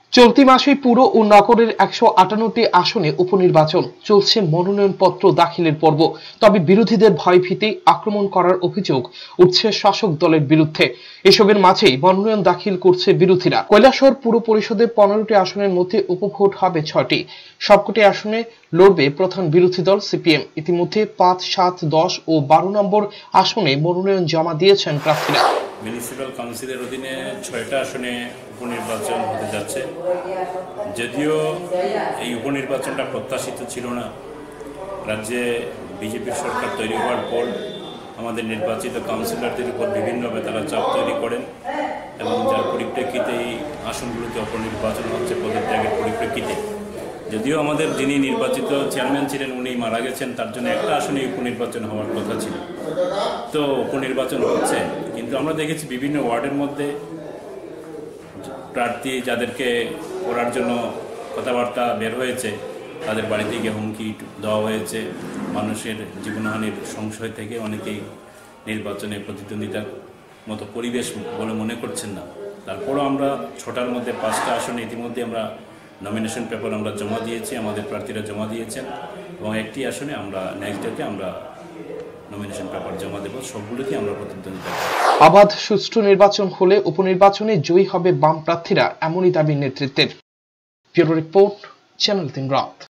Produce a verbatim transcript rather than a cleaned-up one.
চলতি মাসে পুর ও নগরের একশো আটান্নটি আসনে উপনির্বাচন চলছে। মনোনয়নপত্র দাখিলের পর্ব। তবে বিরোধীদের ভয়ভীতি আক্রমণ করার অভিযোগ উঠছে শাসক দলের বিরুদ্ধে। এসবের মাঝেই মনোনয়ন দাখিল করছে বিরোধীরা। কৈলাসহর পুর পরিষদের পনেরোটি আসনের মধ্যে উপভোট হবে ছয়টি। সবকটি আসনে লড়বে প্রধান বিরোধী দল সিপিএম। ইতিমধ্যে পাঁচ, সাত, দশ ও বারো নম্বর আসনে মনোনয়ন জমা দিয়েছেন প্রার্থীরা। মিউনিসিপ্যাল কাউন্সিলের অধীনে ছয়টা আসনে উপনির্বাচন হতে যাচ্ছে। যদিও এই উপনির্বাচনটা প্রত্যাশিত ছিল না। রাজ্যে বিজেপির সরকার তৈরি হওয়ার পর আমাদের নির্বাচিত কাউন্সিলরদের উপর বিভিন্নভাবে তারা চাপ তৈরি করেন এবং যার পরিপ্রেক্ষিতে এই আসনগুলোতে উপনির্বাচন হচ্ছে পদত্যাগের পরিপ্রেক্ষিতে। যদিও আমাদের যিনি নির্বাচিত চেয়ারম্যান ছিলেন উনি মারা গেছেন, তার জন্য একটা আসনে উপনির্বাচন হওয়ার কথা ছিল। তো উপনির্বাচন হচ্ছে, কিন্তু আমরা দেখেছি বিভিন্ন ওয়ার্ডের মধ্যে প্রার্থী যাদেরকে করার জন্য কথাবার্তা বের হয়েছে তাদের বাড়িতে গিয়ে হুমকি দেওয়া হয়েছে। মানুষের জীবনহানির সংশয় থেকে অনেকেই নির্বাচনে প্রতিদ্বন্দ্বিতার মতো পরিবেশ বলে মনে করছেন না। তারপরও আমরা ছটার মধ্যে পাঁচটা আসনে ইতিমধ্যে আমরা নমিনেশন পেপার আমরা জমা দিয়েছি, আমাদের প্রার্থীরা জমা দিয়েছেন এবং একটি আসনে আমরা নেক্সট ডেতে আমরা নমিনেশন পেপার জমা দেব। সবগুলোতেই আমরা প্রতিদ্বন্দ্বিতা করব। অবাধ সুষ্ঠু নির্বাচন হলে উপনির্বাচনে জয়ী হবে বাম প্রার্থীরা, এমনই দাবি নেতৃত্বের। ব্যুরো রিপোর্ট, চ্যানেল তিন রাত।